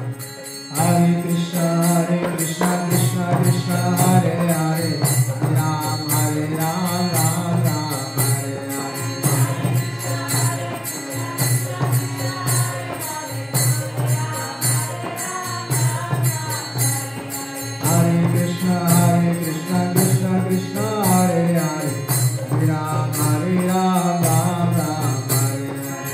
Hare Krishna Krishna Krishna Hare Hare, Hare Ram Ram Ram Hare Hare. Hare Krishna Krishna Krishna Hare Hare, Hare Ram Ram Ram Hare Hare.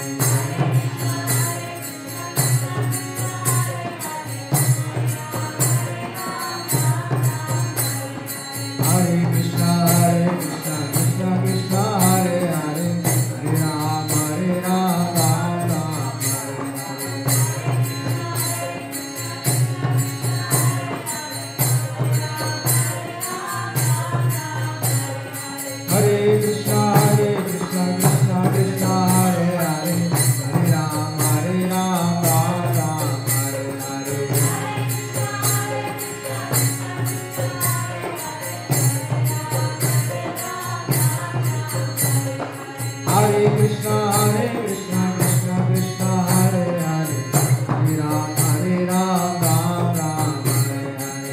Hare Krishna Krishna Krishna Hare Hare, Hare Ram Ram Ram Hare Hare. Hare Krishna Krishna Krishna Hare Hare, Hare Ram Ram Hare Hare. Hare Krishna Krishna Krishna Hare Hare, Hare Ram Ram Hare Hare.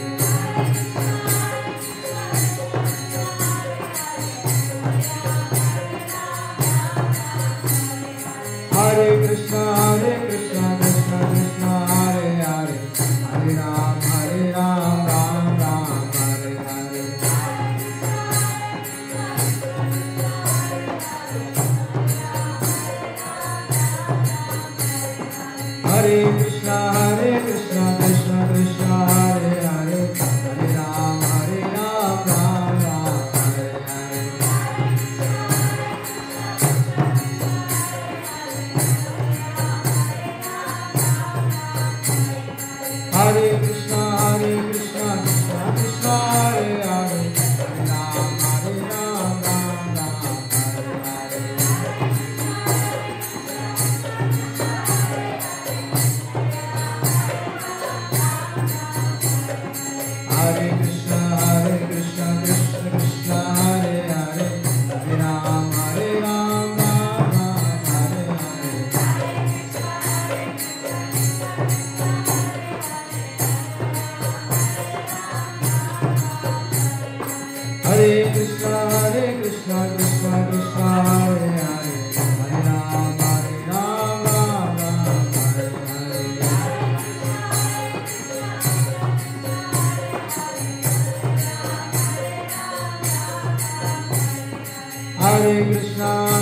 Hare Krishna Krishna Krishna Hare Hare, Hare Ram Ram Hare Hare. Hare Krishna Krishna Krishna Hare Hare, Hare Ram Ram Hare Hare. Hare Krishna Krishna Krishna Hare Hare, Hare Ram Ram Hare Hare. Hare Krishna Krishna Krishna Hare Hare, Hare Ram Ram Hare Hare. Hare Krishna Krishna Krishna Hare Hare, Hare Ram Hare Hare. Hare Krishna